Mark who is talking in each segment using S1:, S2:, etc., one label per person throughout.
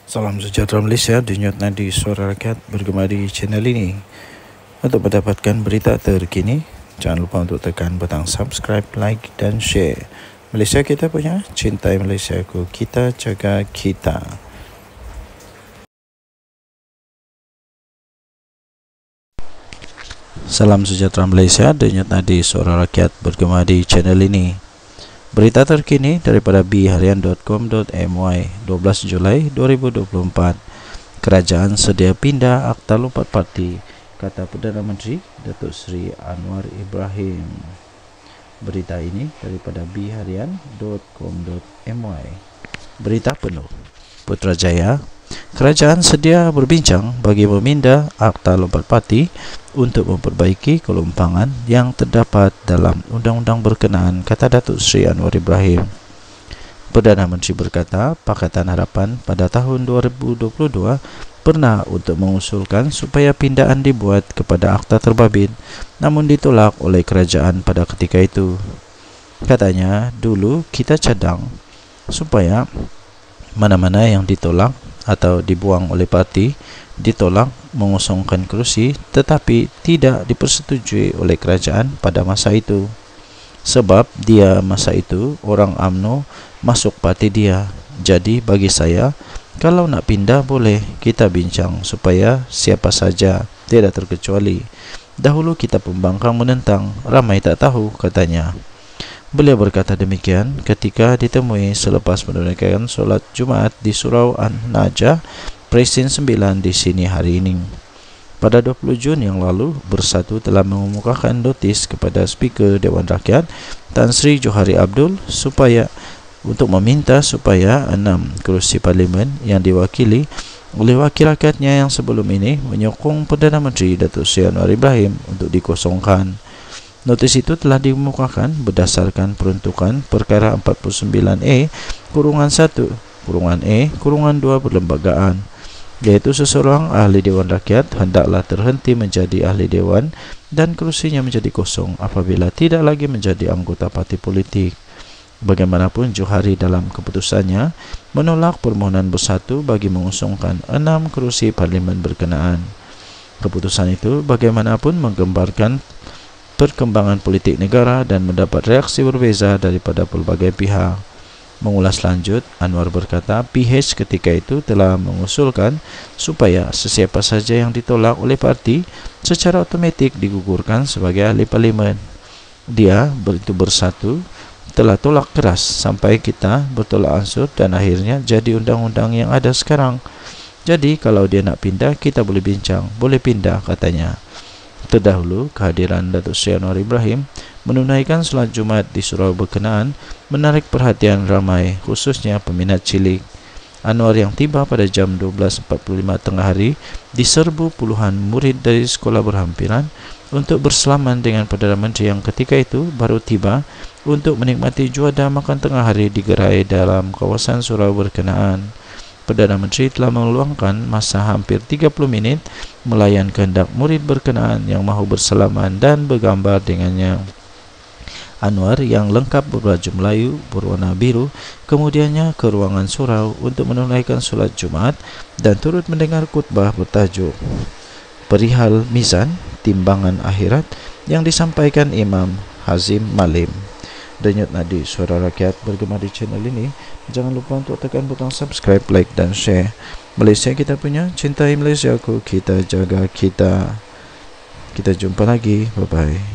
S1: Salam sejahtera Malaysia, denyut nadi suara rakyat bergema di channel ini. Untuk mendapatkan berita terkini, jangan lupa untuk tekan butang subscribe, like dan share. Malaysia kita punya, cintai Malaysia ku, kita jaga kita. Salam sejahtera Malaysia, denyut nadi suara rakyat bergema di channel ini. Berita terkini daripada bharian.com.my 12 Julai 2024. Kerajaan sedia pindah Akta Lompat Parti, kata Perdana Menteri Datuk Seri Anwar Ibrahim. Berita ini daripada bharian.com.my. Berita penuh. Putrajaya, kerajaan sedia berbincang bagi memindah Akta Lompat Parti untuk memperbaiki kelompangan yang terdapat dalam undang-undang berkenaan, kata Datuk Seri Anwar Ibrahim. Perdana Menteri berkata, Pakatan Harapan pada tahun 2022 pernah untuk mengusulkan supaya pindaan dibuat kepada Akta Terbabit, namun ditolak oleh kerajaan pada ketika itu. Katanya, dulu kita cadang supaya mana-mana yang ditolak atau dibuang oleh parti ditolak mengosongkan kerusi, tetapi tidak dipersetujui oleh kerajaan pada masa itu. Sebab dia masa itu orang UMNO masuk parti dia. Jadi bagi saya, kalau nak pindah boleh kita bincang supaya siapa saja, tidak terkecuali. Dahulu kita pembangkang menentang, ramai tak tahu, katanya. Beliau berkata demikian ketika ditemui selepas menunaikan solat Jumaat di Surau An-Najah, Presin 9 di sini hari ini. Pada 20 Jun yang lalu, Bersatu telah mengemukakan notis kepada Speaker Dewan Rakyat Tan Sri Johari Abdul untuk meminta supaya 6 kerusi parlimen yang diwakili oleh wakil rakyatnya yang sebelum ini menyokong Perdana Menteri Datuk Seri Anwar Ibrahim untuk dikosongkan. Notis itu telah dikemukakan berdasarkan peruntukan perkara 49A-1-E-2 perlembagaan, iaitu seseorang ahli Dewan Rakyat hendaklah terhenti menjadi ahli Dewan dan kerusinya menjadi kosong apabila tidak lagi menjadi anggota parti politik. Bagaimanapun, Johari dalam keputusannya menolak permohonan Bersatu bagi mengusungkan 6 kerusi parlimen berkenaan. Keputusan itu bagaimanapun menggambarkan perkembangan politik negara dan mendapat reaksi berbeza daripada pelbagai pihak. Mengulas lanjut, Anwar berkata PH ketika itu telah mengusulkan supaya sesiapa saja yang ditolak oleh parti secara automatik digugurkan sebagai ahli parlimen. Dia, Bersatu, telah tolak keras sampai kita bertolak ansur dan akhirnya jadi undang-undang yang ada sekarang. Jadi kalau dia nak pindah, kita boleh bincang, boleh pindah, katanya. Terdahulu, kehadiran Datuk Seri Anwar Ibrahim menunaikan solat Jumaat di surau berkenaan menarik perhatian ramai, khususnya peminat cilik. Anwar yang tiba pada jam 12.45 tengah hari diserbu puluhan murid dari sekolah berhampiran untuk bersalaman dengan Perdana Menteri yang ketika itu baru tiba untuk menikmati juadah makan tengah hari di gerai dalam kawasan surau berkenaan. Perdana Menteri telah meluangkan masa hampir 30 minit melayan kehendak murid berkenaan yang mahu bersalaman dan bergambar dengannya. Anwar yang lengkap berbaju Melayu berwarna biru kemudiannya ke ruangan surau untuk menunaikan solat Jumaat dan turut mendengar khutbah bertajuk Perihal Mizan Timbangan Akhirat yang disampaikan Imam Hazim Malim. Denyut nadi suara rakyat bergema di channel ini. Jangan lupa untuk tekan butang subscribe, like dan share. Malaysia kita punya, cintai Malaysia ku, kita jaga kita. Kita jumpa lagi, bye bye.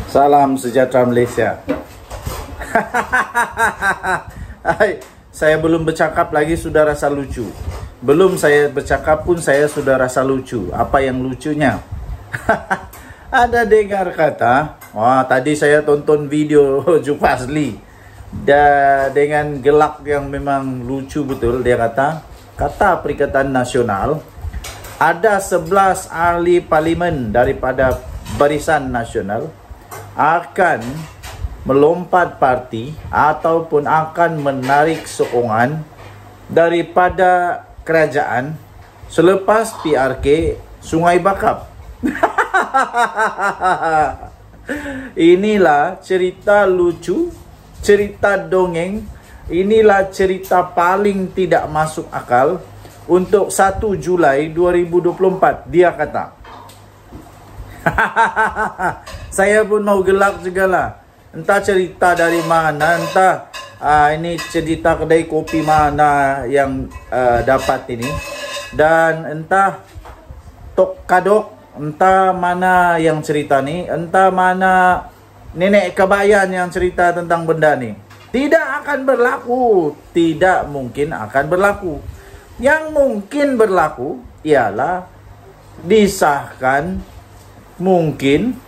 S1: Salam sejahtera Malaysia. Hai, saya belum bercakap lagi sudah rasa lucu. Belum saya bercakap pun saya sudah rasa lucu. Apa yang lucunya? Ada dengar kata, wah tadi saya tonton video Jufazli dengan gelak yang memang lucu betul. Dia kata Perikatan Nasional ada 11 ahli parlimen daripada Barisan Nasional akan melompat parti ataupun akan menarik sokongan daripada kerajaan selepas PRK Sungai Bakap. Inilah cerita lucu, cerita dongeng, inilah cerita paling tidak masuk akal untuk 1 Julai 2024, dia kata. Saya pun mau gelak juga lah. Entah cerita dari mana, entah ini cerita kedai kopi mana yang dapat ini, dan entah tok kadok, entah mana yang cerita ni, entah mana nenek kebayan yang cerita tentang benda ni. Tidak akan berlaku, tidak mungkin akan berlaku. Yang mungkin berlaku ialah disahkan, mungkin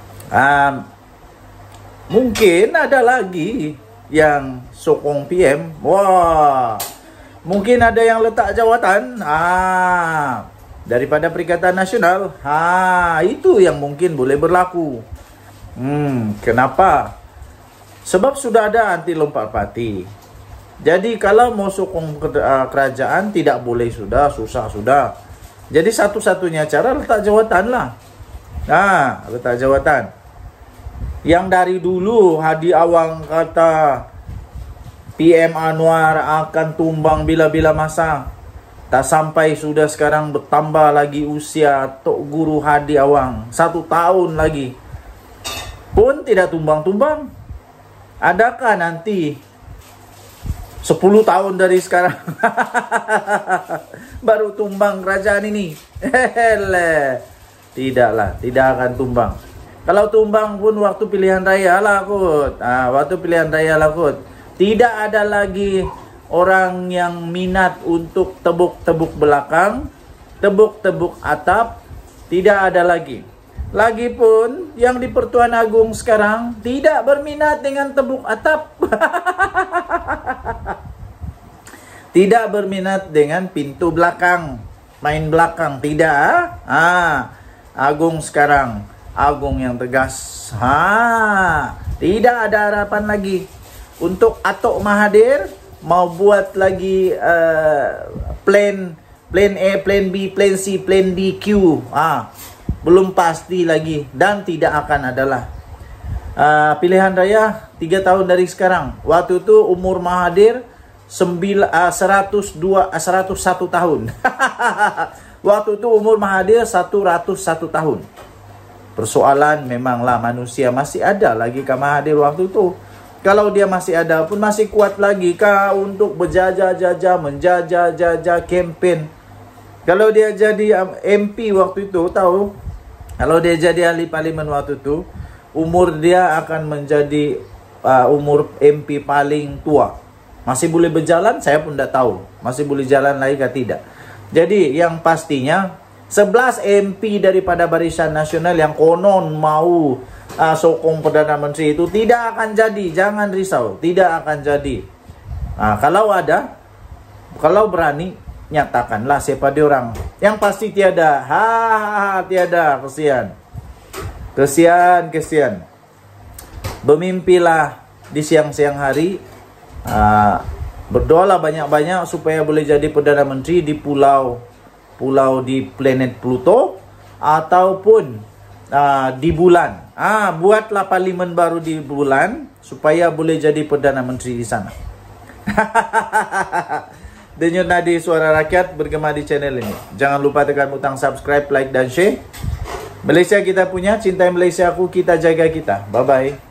S1: ada lagi yang sokong PM. Wah, mungkin ada yang letak jawatan daripada Perikatan Nasional. Itu yang mungkin boleh berlaku. Kenapa? Sebab sudah ada anti lompat parti. Jadi kalau mau sokong kerajaan tidak boleh, sudah susah sudah. Jadi satu-satunya cara letak jawatan lah. Letak jawatan. Yang dari dulu Hadi Awang kata PM Anwar akan tumbang bila-bila masa. Tak sampai sudah sekarang bertambah lagi usia Tok Guru Hadi Awang. 1 tahun lagi pun tidak tumbang-tumbang. Adakah nanti 10 tahun dari sekarang baru tumbang kerajaan ini? Tidaklah, tidak akan tumbang. Kalau tumbang pun waktu pilihan raya lah kot. Waktu pilihan raya lah kot. Tidak ada lagi orang yang minat untuk tebuk-tebuk belakang, tebuk-tebuk atap. Tidak ada lagi. Lagipun yang di Pertuan Agong sekarang tidak berminat dengan tebuk atap. Tidak berminat dengan pintu belakang, main belakang, tidak. Agong sekarang, Agong yang tegas. Tidak ada harapan lagi. Untuk Atok Mahathir mau buat lagi plan A, plan B, plan C, plan D, Q. Belum pasti lagi dan tidak akan adalah. Pilihan raya 3 tahun dari sekarang. Waktu itu umur Mahathir 101 tahun. Waktu itu umur Mahathir 101 tahun. Persoalan memanglah manusia masih ada lagi ke Mahathir waktu itu. Kalau dia masih ada pun masih kuat lagi kah untuk berjajah-jajah, menjajah-jajah campaign. Kalau dia jadi MP waktu itu, tahu? Kalau dia jadi ahli parlimen waktu itu, umur dia akan menjadi umur MP paling tua. Masih boleh berjalan? Saya pun tidak tahu. Masih boleh jalan lagi kah tidak? Jadi yang pastinya 11 MP daripada Barisan Nasional yang konon mau sokong Perdana Menteri itu tidak akan jadi. Jangan risau, tidak akan jadi. Kalau ada, kalau berani, nyatakanlah siapa dia orang. Yang pasti tiada. Tiada. Kesian. Bermimpilah di siang-siang hari. Berdoalah banyak-banyak supaya boleh jadi Perdana Menteri di pulau di planet Pluto ataupun di bulan. Buatlah parlimen baru di bulan supaya boleh jadi Perdana Menteri di sana. Denyut Nadi Suara Rakyat bergema di channel ini. Jangan lupa tekan butang subscribe, like dan share. Malaysia kita punya, cintai Malaysia aku, kita jaga kita. Bye bye.